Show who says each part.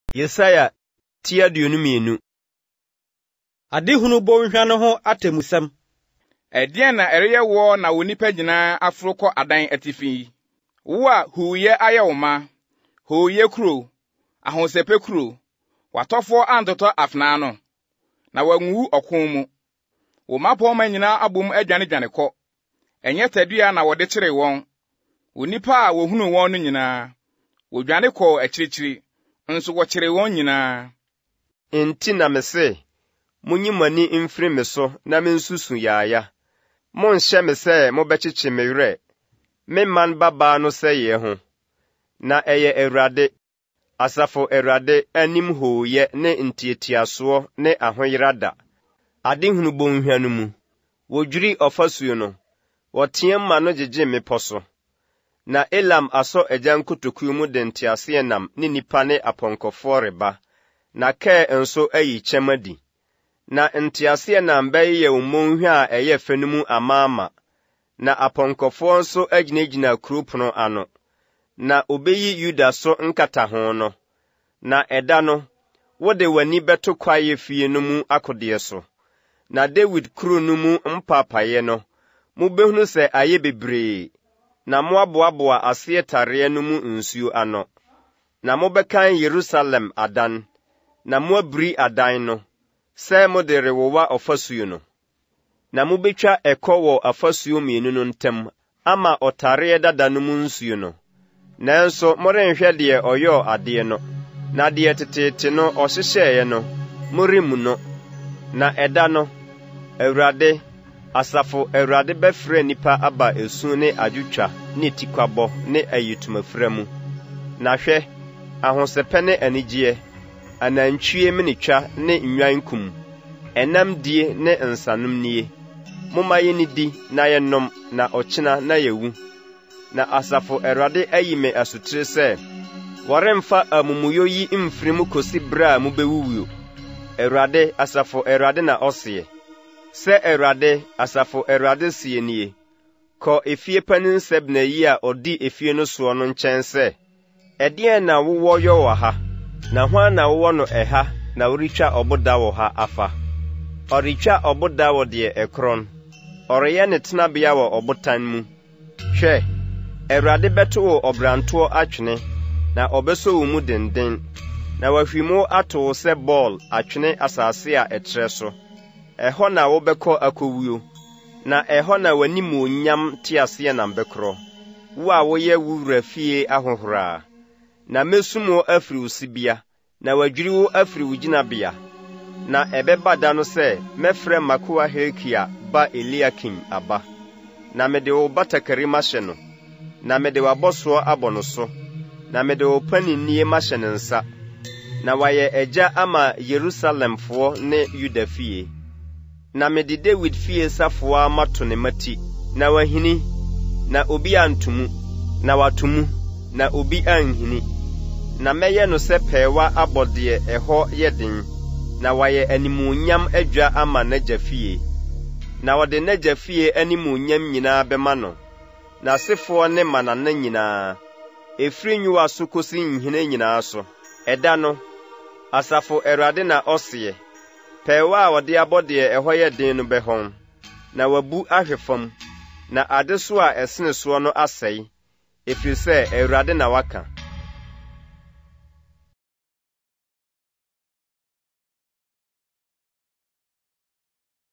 Speaker 1: Yesaya tia duonu.
Speaker 2: Adehunu bonhwa no ho atemusam.
Speaker 3: Ɛdeɛn na ɛreyɛ wo na wo nipa nyinaa aforo kɔ adan atifi. Wo a huuyɛ ayɛ wo ma, huuyɛ kuro, ahosepe kuro, watɔfo antotɔ afna no, na wanwu ɔkon mu. Wo mapɔma nyinaa abom adwane kɔ. Ɛnyɛ tadua na wɔde kyere wɔn. Wo nipa a wohunu wɔn no nyinaa, wodwane kɔ akyirikyiri, nso wɔkyere wɔn nyinaa.
Speaker 1: Enti na mese, munyi mani mfiri me so na mensusu yaaya. Monhyɛ me sɛ mobɛkyekye me werɛ. Me man baba no sɛ ye ho. Na ɛyɛ Awurade, Asafo Awurade anim hooyɛ ne ntietiasoɔ ne ahoyerada. Adehunu bonhwa no mu, wodwiri ɔfasuo no, wɔteɛ ma no gyegye mepɔ so. Na Elam asɔ agyan kotokuo mu de nteaseɛnam ne nipa ne apɔnkɔfoɔ reba, na kɛɛ nso ayi kyɛm adi. Na nteaseɛnam bɛyɛ umonhwa a ɛyɛ fɛ no mu amaama, na apɔnkɔfoɔ nso agyinagyina kuropono ano. Na obeyi Yuda so nkataho no. Na ɛda no, wode w'ani bɛto kwae fie no mu akodeɛ so. Na David kuro no mu mpapaeɛ no, mubehunu sɛ ayɛ bebree. Na moaboaboa aseɛ tareɛ no mu nsuo ano. Na mobɛkan Yerusalem adan, na moabiri adan no, sɛ mode rewowa ɔfasuo no. Na mubetwa ɛkɔ wɔ afasuo mmienu no ntam, ama ɔtareɛ dada no mu nsuo no. Nanso morenhwɛ deɛ ɔyɔ adeɛ no, na deɛ tetete no ɔhyehyɛeɛ no, moremu no. Na ɛda no, Awurade, Asafo Awurade bɛfrɛ nipa aba esu ne adwotwa ne tikwabɔ ne ayitumafra mu. Na hwɛ, ahosɛpɛ ne anigyeɛ, anantwie menitwa ne nnwankum, ɛnam die ne nsanom nie. Momma yɛnidi na yɛnom na ɔkyena na yɛwu. Na Asafo Awurade ayi me asotire sɛ, wɔremfa amumuyɔ yi mfiri mu kosi bere a mubewuwuo. Awurade, Asafo Awurade na ɔseɛ. Sɛ Awurade, Asafo Awurade sie nie, kɔ efie panin Sebna yi a ɔdi efie no soɔ no nkyɛn sɛ, ɛdeɛn na wowɔ yɔ wɔ ha, na hwan na wowɔ no ɛha na woretwa ɔboda wɔ ha afa. Ɔretwa ɔboda wɔ deɛ ɛkorɔn, ɔreyɛ ne tenabea wɔ ɔbotan mu. Hwɛ, Awurade bɛto wo ɔbrantoɔ atwene, na ɔbɛso wo mu denden, na wahwimo ato wo sɛ bɔɔl atwene asase a ɛtrɛ so. Ɛhɔ na wobɛkɔ akɔwuo, na ɛhɔ na w'animuonyam teaseɛnam bɛkorɔ. Wo a woyɛ wo wura fie ahohora, na mesum wo afiri wo sibea, na wadwiri wo afiri wo gyinabea. Na ɛbɛba da no sɛ mɛfrɛ makoa Hilkia ba Eliakim aba, na mede wo batakari mahyɛ no, na mede w'abɔsoɔ abɔ no so, na mede wo paninnie mahyɛ ne nsa, na wayɛ agya ama Yerusalemfoɔ ne Yuda fie. Na mede David fie safoa mato ne mati, na wahini, na obi antumu, na watumu, na obi anhini. Na mɛyɛ no sɛ pɛɛwa abɔdeɛ ɛhɔ yɛ den, na wayɛ animuonyam adwa ama n'agya fie. Na wɔde n'agya fie animuonyam nyinaa bɛma no, na asefoɔ ne manana nyinaa, efiri nyiwa so kosi nhene nyinaa so. Ɛda no, Asafo Awurade na ɔseɛ, pɛɛwa a wɔde abɔdeɛ ɛhɔ yɛ den no bɛhɔn, na wabu ahwe fam, na ade so a ɛsene soɔ no asɛe, efiri sɛ Awurade na waka.